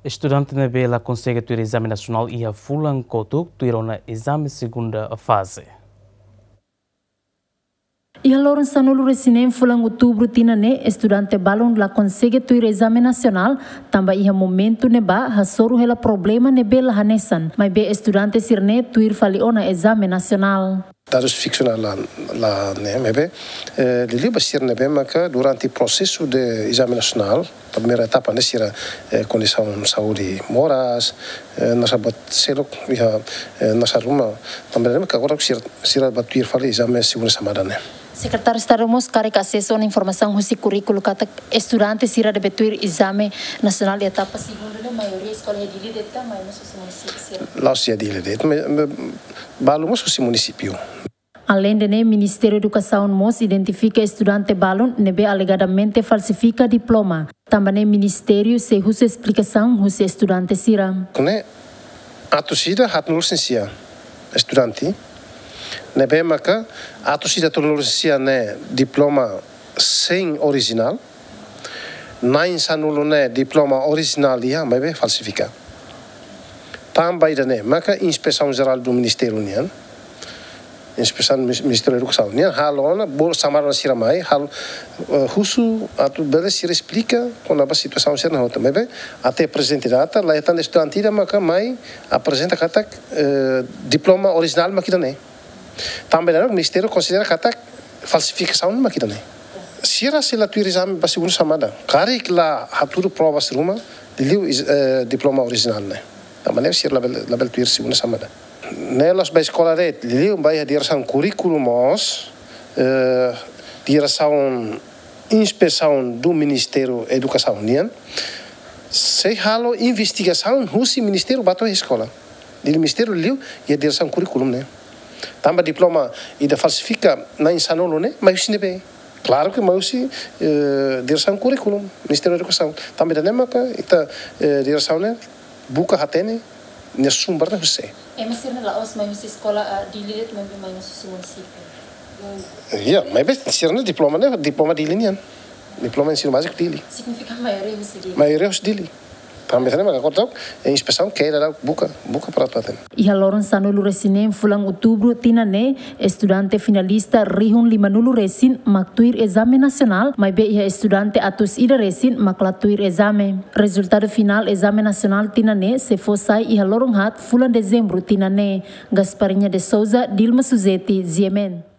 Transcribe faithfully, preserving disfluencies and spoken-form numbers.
Estudante na Bela consegue ter exame nacional e a Fulan Kotuk tiram na exame segunda fase. E a Lourenço no Recinem Fulan outubro tina ne estudante balon la consegue ter exame nacional também ia momento ne ba hasoro hela problema ne Bela hanesan mas be estudante sirne tuir fali ona exame nacional. Dados ficcional lá lá né mebe lili basir nebe maka durante o processo de exame nacional a primeira etapa nesse era condição de saúde moras nessa bat selo ia nessa ruma também maka agora que sira batuir fali exame segunda semana né. Secretário estaremos carregar acesso à informação do currículo que estudante sira de betuir exame nacional e etapa segunda na maioria escola é de deta mas não município. Lá se é de deta mas balumos o município. Além de né, Ministério da Educação Mos identifica estudante balon nebe alegadamente falsifica diploma. Também o Ministério se usa explicação usa estudante sira. Né, a torcida hat licencia estudante. Nebe maka a torcida tem licencia né diploma sem original. Nine sanulo né diploma original dia mas be falsifica. Também né maka inspeção geral do Ministério União. Inspeção do Ministério da Educação. Né, halona bol samaran siramai hal husu atu bele sira explica quando a situação ser na outra, mas bem até presente data lá é tão estudante da maka mai apresenta kata diploma original makita né. Também o Ministério considera kata falsificação makita né. Sira sila tu exame ba segunda chamada. Kari lá haturu prova seruma diliu diploma original né. Também é sira label label tu segunda chamada. Nelas bij escola red, liu bij a direção curriculumos, uh, direção inspeção do Ministério da Educação, né? Se halo investigação, o Ministério bateu a escola. O Ministério liu e a direção curriculum, né? Também diploma e da falsifica na insanolo, né? Mas isso não é claro que mas uh, direção curriculum, Ministério da Educação. Também da nemaca, ita uh, direção né? Buka hatene, ne sumber né você. É mas sirna lá os mais escola dilihat mas mais no município. Yeah, mas sirna diploma né diploma de linha. Diploma ensino básico dele. Significa maioria os dili. Maioria os dili. Também também mas agora é inspeção que era lá buca buca para tu E a Lourenço no Recinem fulang outubro tina ne estudante finalista Rihun Limanulu Resin maktuir exame nacional mas be ia estudante atus ida Resin maklatuir exame. Resultado final exame nacional tina ne se fossai e a Lourenço hat fulan dezembro tina ne Gasparinha de Souza Dilma Suzeti Ziemen.